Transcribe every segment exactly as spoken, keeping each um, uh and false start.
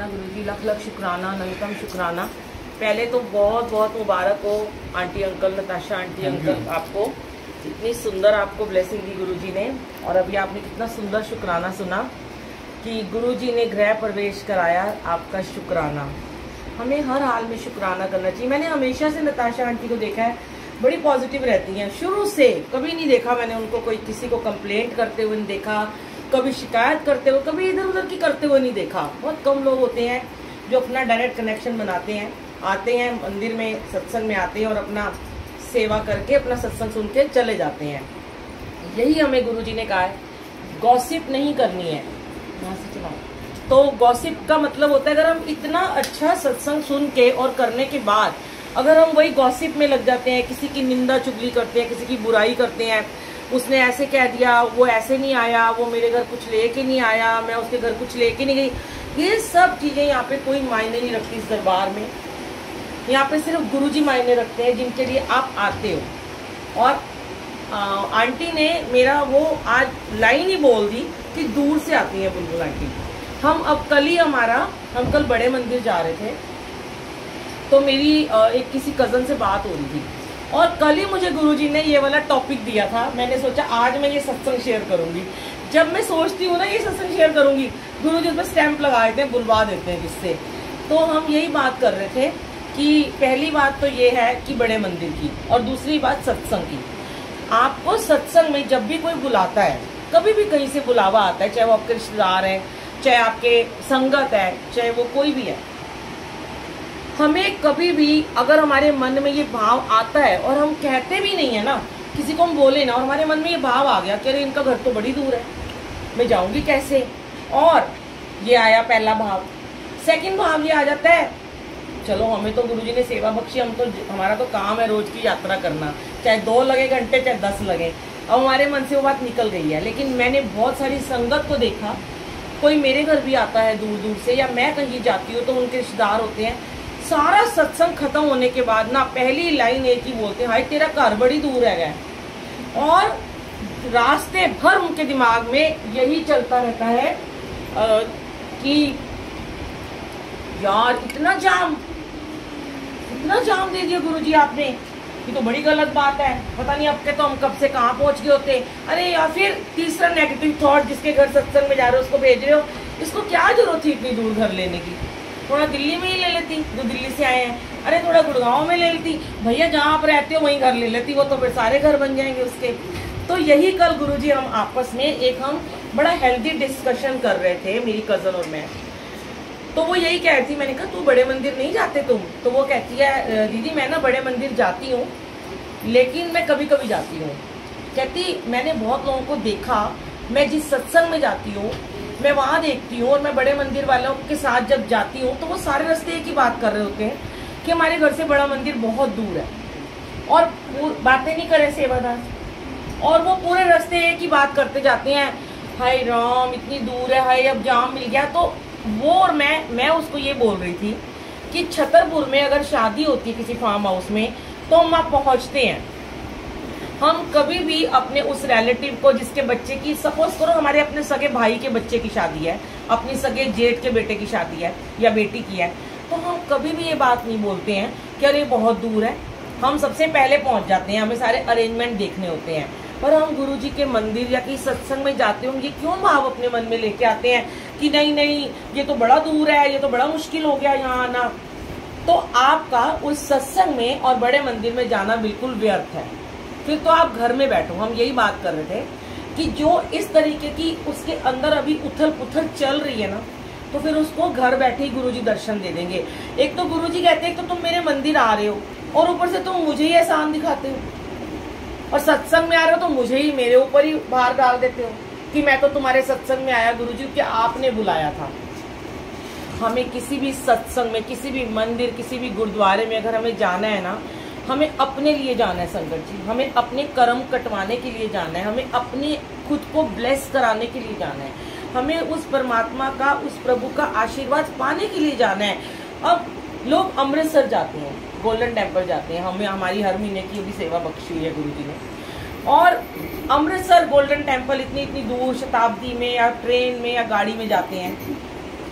गुरुजी लख लख शुक्राना, नंतम शुक्राना। पहले तो बहुत बहुत मुबारक हो aunty uncle, Natasha aunty uncle, आपको इतनी सुंदर आपको ब्लेसिंग दी गुरुजी ने। और अभी आपने कितना सुंदर शुक्राना सुना कि गुरुजी ने गृह प्रवेश कराया, आपका शुक्राना। हमें हर हाल में शुक्राना करना चाहिए। मैंने हमेशा से नताशा आंटी को देखा है, बड़ी पॉजिटिव रहती हैं शुरू से। कभी नहीं देखा मैंने उनको कोई किसी को कंप्लेंट करते हुए नहीं देखा, कभी शिकायत करते हुए, कभी इधर उधर की करते हुए नहीं देखा। बहुत कम लोग होते हैं जो अपना डायरेक्ट कनेक्शन बनाते हैं, आते हैं मंदिर में, सत्संग में आते हैं और अपना सेवा करके अपना सत्संग सुन के चले जाते हैं। यही हमें गुरुजी ने कहा है, गॉसिप नहीं करनी है। यहाँ से चलाओ। तो गॉसिप का मतलब होता है अगर हम इतना अच्छा सत्संग सुन के और करने के बाद अगर हम वही गॉसिप में लग जाते हैं, किसी की निंदा चुगली करते हैं, किसी की बुराई करते हैं, उसने ऐसे कह दिया, वो ऐसे नहीं आया, वो मेरे घर कुछ लेके नहीं आया, मैं उसके घर कुछ लेके नहीं गई, ये सब चीजें यहाँ पे कोई मायने नहीं रखती इस दरबार में। यहाँ पे सिर्फ गुरुजी मायने रखते हैं जिनके लिए आप आते हो। और आ, आंटी ने मेरा वो आज लाइन ही बोल दी कि दूर से आती है बुलबुल आंटी। हम अब कल ही हमारा हम कल बड़े मंदिर जा रहे थे, तो मेरी एक किसी कजन से बात हो रही थी और कल ही मुझे गुरुजी ने ये वाला टॉपिक दिया था। मैंने सोचा आज मैं ये सत्संग शेयर करूंगी। जब मैं सोचती हूँ ना ये सत्संग शेयर करूंगी, गुरुजी उस पर स्टैंप लगा देते हैं, बुलवा देते हैं जिससे। तो हम यही बात कर रहे थे कि पहली बात तो ये है कि बड़े मंदिर की, और दूसरी बात सत्संग की। आपको सत्संग में जब भी कोई बुलाता है, कभी भी कहीं से बुलावा आता है, चाहे वो आपके रिश्तेदार है, चाहे आपके संगत है, चाहे वो कोई भी है, हमें कभी भी अगर हमारे मन में ये भाव आता है और हम कहते भी नहीं है ना, किसी को हम बोले ना और हमारे मन में ये भाव आ गया कि अरे इनका घर तो बड़ी दूर है, मैं जाऊंगी कैसे, और ये आया पहला भाव। सेकंड भाव ये आ जाता है, चलो हमें तो गुरुजी ने सेवा बख्शी, हम तो हमारा तो काम है रोज की यात्रा करना, चाहे दो लगे घंटे चाहे दस लगे। अब हमारे मन से वो बात निकल गई है। लेकिन मैंने बहुत सारी संगत को देखा, कोई मेरे घर भी आता है दूर दूर से, या मैं कहीं जाती हूँ तो उनके रिश्तेदार होते हैं, सारा सत्संग खत्म होने के बाद ना पहली लाइन एक ही बोलते हैं, हाय तेरा घर बड़ी दूर है। और रास्ते भर उनके दिमाग में यही चलता रहता है आ, कि यार इतना जाम इतना जाम दे दिया गुरुजी आपने, ये तो बड़ी गलत बात है, पता नहीं अब के तो हम कब से कहाँ पहुंच गए होते। अरे या फिर तीसरा नेगेटिव थॉट, जिसके घर सत्संग में जा रहे हो उसको भेज रहे हो, इसको क्या जरूरत थी इतनी दूर घर लेने की, थोड़ा दिल्ली में ही ले लेती, जो दिल्ली से आए हैं। अरे थोड़ा गुड़गांव में ले लेती, भैया जहाँ आप रहते हो वहीं घर ले लेती, वो तो फिर सारे घर बन जाएंगे उसके। तो यही कल गुरुजी हम आपस में एक हम बड़ा हेल्दी डिस्कशन कर रहे थे, मेरी कजन और मैं। तो वो यही कह रही थी, मैंने कहा तू बड़े मंदिर नहीं जाते तुम? तो वो कहती है दीदी मैं ना बड़े मंदिर जाती हूँ, लेकिन मैं कभी कभी जाती हूँ। कहती मैंने बहुत लोगों को देखा, मैं जिस सत्संग में जाती हूँ मैं वहां देखती हूँ, और मैं बड़े मंदिर वालों के साथ जब जाती हूँ तो वो सारे रास्ते एक ही बात कर रहे होते हैं कि हमारे घर से बड़ा मंदिर बहुत दूर है, और बातें नहीं करे सेवादार, और वो पूरे रास्ते एक ही बात करते जाते हैं, हाय राम इतनी दूर है, हाय अब जाम मिल गया। तो वो और मैं मैं उसको ये बोल रही थी कि छतरपुर में अगर शादी होती है किसी फार्म हाउस में तो हम वहाँ पहुंचते हैं। हम कभी भी अपने उस रिलेटिव को जिसके बच्चे की, सपोज करो हमारे अपने सगे भाई के बच्चे की शादी है, अपनी सगे जेठ के बेटे की शादी है या बेटी की है, तो हम कभी भी ये बात नहीं बोलते हैं कि अरे बहुत दूर है। हम सबसे पहले पहुंच जाते हैं, हमें सारे अरेंजमेंट देखने होते हैं। पर हम गुरुजी के मंदिर या किसी सत्संग में जाते होंगे, क्यों भाव अपने मन में लेके आते हैं कि नहीं नहीं ये तो बड़ा दूर है, ये तो बड़ा मुश्किल हो गया यहाँ आना। तो आपका उस सत्संग में और बड़े मंदिर में जाना बिल्कुल व्यर्थ है, फिर तो आप घर में बैठो। हम यही बात कर रहे थे कि जो इस तरीके की उसके अंदर अभी उथल पुथल चल रही है ना, तो फिर उसको घर बैठे ही गुरुजी दर्शन दे देंगे। एक तो गुरुजी कहते हैं तो तुम मेरे मंदिर आ रहे हो और ऊपर से तुम मुझे ही एहसान दिखाते हो, और सत्संग में आ रहे हो तो मुझे ही, मेरे ऊपर ही भार डाल देते हो कि मैं तो तुम्हारे सत्संग में आया गुरुजी कि आपने बुलाया था। हमें किसी भी सत्संग में, किसी भी मंदिर, किसी भी गुरुद्वारे में अगर हमें जाना है ना, हमें अपने लिए जाना है संगत जी, हमें अपने कर्म कटवाने के लिए जाना है, हमें अपने खुद को ब्लेस कराने के लिए जाना है, हमें उस परमात्मा का, उस प्रभु का आशीर्वाद पाने के लिए जाना है। अब लोग अमृतसर जाते हैं, गोल्डन टेम्पल जाते हैं, हमें हमारी हर महीने की भी सेवा बख्शी हुई है गुरुजी ने, और अमृतसर गोल्डन टेम्पल इतनी इतनी दूर शताब्दी में या ट्रेन में या गाड़ी में जाते हैं,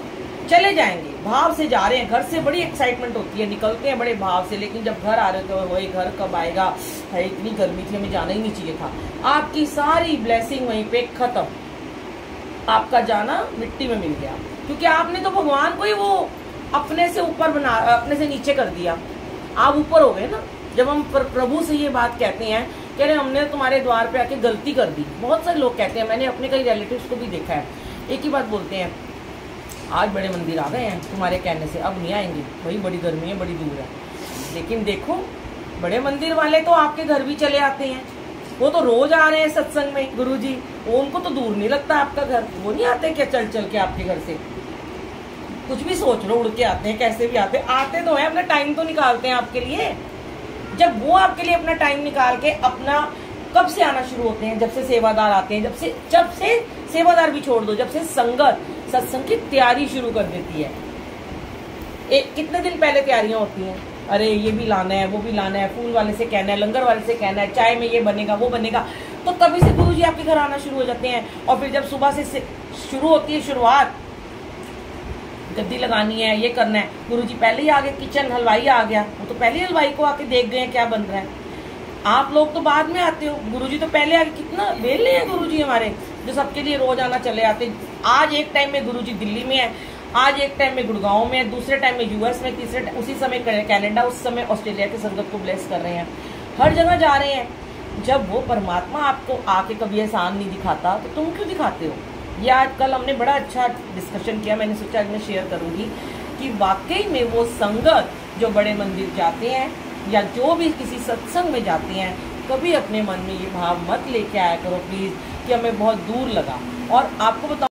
चले जाएंगे, भाव से जा रहे हैं, घर से बड़ी एक्साइटमेंट होती है, निकलते हैं बड़े भाव से, लेकिन जब घर आ रहे हो तो वही घर कब आएगा, है इतनी गर्मी थी हमें जाना ही नहीं चाहिए था। आपकी सारी ब्लेसिंग वहीं पे खत्म, आपका जाना मिट्टी में मिल गया, क्योंकि आपने तो भगवान को ही वो अपने से ऊपर बना, अपने से नीचे कर दिया, आप ऊपर हो गए ना। जब हम प्रभु से ये बात कहते हैं, कह रहे हमने तुम्हारे द्वार पे आके गलती कर दी, बहुत सारे लोग कहते हैं, मैंने अपने कई रिलेटिव्स को भी देखा है, एक ही बात बोलते हैं, आज बड़े मंदिर आ गए हैं तुम्हारे कहने से, अब नहीं आएंगे, वही बड़ी गर्मी है, बड़ी दूर है। लेकिन देखो बड़े मंदिर वाले तो आपके घर भी चले आते हैं, वो तो रोज आ रहे हैं सत्संग में गुरुजी, वो उनको तो दूर नहीं लगता आपका घर, वो नहीं आते क्या चल चल के आपके घर से, कुछ भी सोच लो, उड़ के आते हैं, कैसे भी आते हैं, आते तो है, अपना टाइम तो निकालते हैं आपके लिए। जब वो आपके लिए अपना टाइम निकाल के अपना कब से आना शुरू होते हैं, जब से सेवादार आते हैं, जब से जब से सेवादार भी छोड़ दो, जब से संगत सत्संग की तैयारी शुरू कर देती है। एक कितने दिन पहले तैयारियां होती हैं, अरे ये भी लाना है, वो भी लाना है, फूल वाले से कहना है, लंगर वाले से कहना है, चाय में ये बनेगा वो बनेगा, तो तभी से गुरुजी आपके घर आना शुरू हो जाते हैं। और फिर जब सुबह से शुरू होती है शुरुआत, गद्दी लगानी है, ये करना है, गुरुजी पहले ही आ गए, किचन हलवाई आ गया, वो तो पहले ही हलवाई को आके देख गए क्या बन रहा है। आप लोग तो बाद में आते हो, गुरुजी तो पहले आके, कितना वेले हैं गुरुजी हमारे, जो सबके लिए रोज आना चले आते। आज एक टाइम में गुरुजी दिल्ली में है, आज एक टाइम में गुड़गांव में है, दूसरे टाइम में यूएस में, तीसरे उसी समय कनाडा, उस समय ऑस्ट्रेलिया के संगत को ब्लेस कर रहे हैं, हर जगह जा रहे हैं। जब वो परमात्मा आपको आके कभी एहसान नहीं दिखाता तो तुम क्यों दिखाते हो। ये आज कल हमने बड़ा अच्छा डिस्कशन किया, मैंने सोचा आज मैं शेयर करूंगी कि वाकई में वो संगत जो बड़े मंदिर जाते हैं या जो भी किसी सत्संग में जाते हैं, कभी अपने मन में ये भाव मत लेके आया करो प्लीज कि हमें बहुत दूर लगा। और आपको बताऊं